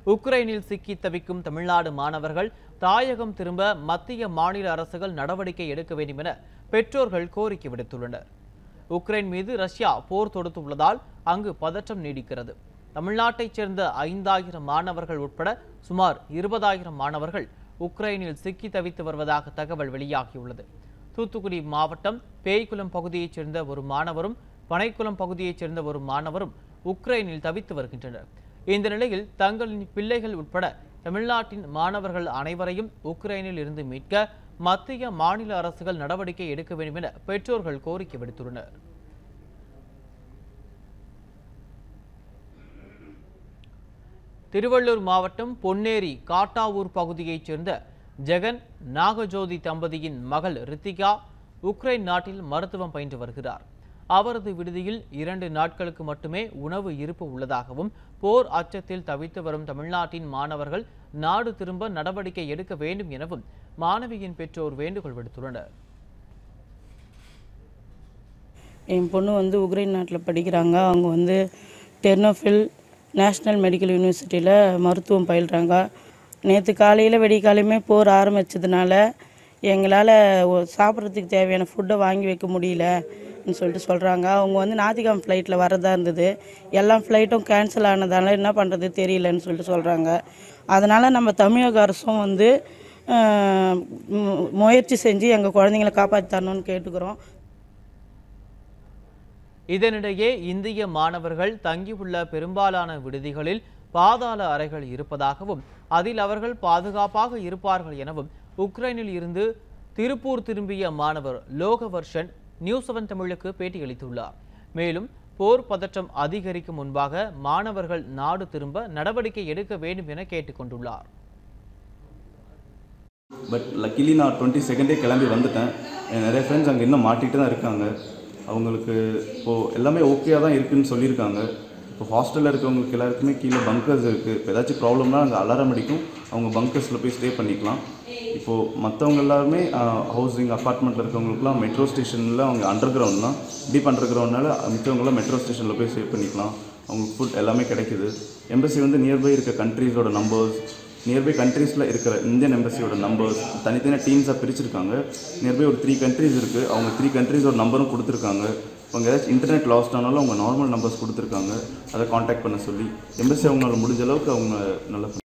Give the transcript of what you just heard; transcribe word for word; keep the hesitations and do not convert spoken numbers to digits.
உக்ரைனில் சிக்கி தவிக்கும் தமிழ்நாடு மாணவர்கள் தாயகம் திரும்ப மத்திய மாநில அரசுகள் நடவடிக்கை எடுக்க வேண்டும் என பெற்றோர்கள் கோரிக்கை விடுத்துள்ளனர். உக்ரைன் மீது ரஷ்யா போர் தொடுத்துள்ளதால் அங்கு பதற்றம் நீடிக்கிறது. தமிழ்நாட்டைச் சேர்ந்த ஐந்தாயிரம் மாணவர்கள் உட்பட சுமார் இருபதாயிரம் மாணவர்கள் உக்ரைனில் சிக்கி தவித்து வருவதாக தகவல் வெளியாகியுள்ளது. தூத்துக்குடி மாவட்டம் பேய்குளம் பகுதியைச் சேர்ந்த ஒரு மாணவரும் பனைக்குளம் பகுதியைச் சேர்ந்த ஒரு மாணவரும் உக்ரைனில் தவித்து வருகின்றனர். இந்த நிலையில் தங்களின் பிள்ளைகள் உட்பட தமிழ்நாட்டின் மாணவர்கள் அனைவரையும் உக்ரைனில் இருந்து மீட்க மத்திய மாநில அரசுகள் நடவடிக்கை எடுக்க வேண்டும் என பெற்றோர்கள் கோரிக்கை விடுத்துள்ளனர். திருவள்ளூர் மாவட்டம் பொன்னேரி காட்டாவூர் பகுதியைச் சேர்ந்த ஜெகன் நாகஜோதி தம்பதியின் மகள் ரித்திகா உக்ரைன் நாட்டில் மருத்துவம் பயின்று வருகிறார். அவரது விடுதியில் இரண்டு நாட்களுக்கு மட்டுமே உணவு இருப்பு உள்ளதாகவும் போர் அச்சத்தில் தவித்து வரும் தமிழ்நாட்டின் மாணவர்கள் நாடு திரும்ப நடவடிக்கை எடுக்க வேண்டும் எனவும் மாணவியின் பெற்றோர் வேண்டுகோள் விடுத்துள்ளனர். என் பொண்ணு வந்து உக்ரைன் நாட்டில் படிக்கிறாங்க. அவங்க வந்து டெர்னோஃபில் நேஷ்னல் மெடிக்கல் யூனிவர்சிட்டியில் மருத்துவம் பயில்கிறாங்க. நேற்று காலையில் வெடிக்காலையுமே போர் ஆரம்பித்ததுனால எங்களால் சாப்பிட்றதுக்கு தேவையான ஃபுட்டை வாங்கி வைக்க முடியலன்னு சொல்லிட்டு சொல்கிறாங்க. அவங்க வந்து ஞாயிற்றுக்கிழமை ஃப்ளைட்டில் வரதா இருந்தது. எல்லா ஃப்ளைட்டும் கேன்சல் ஆனதால என்ன பண்ணுறது தெரியலன்னு சொல்லிட்டு சொல்கிறாங்க. அதனால் நம்ம தமிழக அரசும் வந்து முயற்சி செஞ்சு எங்கள் குழந்தைங்களை காப்பாற்றி தரணும்னு கேட்டுக்கிறோம். இதனிடையே இந்திய மாணவர்கள் தங்கியுள்ள பெரும்பாலான விடுதிகளில் பாதாள அறைகள் இருப்பதாகவும் அதில் அவர்கள் பாதுகாப்பாக இருப்பார்கள் எனவும் உக்ரைனில் இருந்து திருப்பூர் திரும்பிய மாணவர் லோகவர்ஷன் நியூஸ் செவன் தமிழுக்கு பேட்டியளித்துள்ளார். மேலும் போர் பதற்றம் அதிகரிக்கும் முன்பாக மாணவர்கள் நாடு திரும்ப நடவடிக்கை எடுக்க வேண்டும் என கேட்டுக்கொண்டுள்ளார். பட் லக்கிலி நான் டுவெண்ட்டி செகண்டே கிளம்பி வந்துட்டேன். நிறைய ஃப்ரெண்ட்ஸ் அங்கே இன்னும் மாட்டிகிட்டு தான் இருக்காங்க. அவங்களுக்கு இப்போது எல்லாமே ஓகேயாக தான் இருக்குதுன்னு சொல்லியிருக்காங்க. இப்போ ஹாஸ்டலில் இருக்கவங்களுக்கு எல்லாருக்குமே கீழே பங்கர்ஸ் இருக்குது. இப்போ ஏதாச்சும் ப்ராப்ளம்னா அங்கே அலாரம் அடிக்கும், அவங்க பங்கர்ஸில் போய் ஸ்டே பண்ணிக்கலாம். இப்போது மற்றவங்க எல்லாருமே ஹவுசிங் அப்பார்ட்மெண்ட்டில் இருக்கவங்களுக்குலாம் மெட்ரோ ஸ்டேஷனில் அவங்க அண்டர் கிரவுண்ட் தான், டீப் அண்டர் கிரவுண்ட்னால மித்தவங்களாம் மெட்ரோ ஸ்டேஷனில் போய் ஸ்டே பண்ணிக்கலாம். அவங்களுக்கு ஃபுட் எல்லாமே கிடைக்குது. எம்பசி வந்து நியர்பை இருக்க கண்ட்ரீஸோட நம்பர்ஸ், நியர்பை கண்ட்ரீஸில் இருக்கிற இந்தியன் எம்பசியோட நம்பர்ஸ் தனித்தனியாக டீம்ஸாக பிரிச்சிருக்காங்க. நியர்பை ஒரு த்ரீ கண்ட்ரீஸ் இருக்குது. அவங்க த்ரீ கண்ட்ரீஸோட நம்பரும் கொடுத்துருக்காங்க. அவங்க ஏதாச்சும் இன்டர்நெட் லாஸ்ட் ஆனாலும் அவங்க நார்மல் நம்பர்ஸ் கொடுத்துருக்காங்க. அதை காண்டாக்ட் பண்ண சொல்லி எம்பசி அவங்களால முடிஞ்ச அளவுக்கு அவங்க நல்லா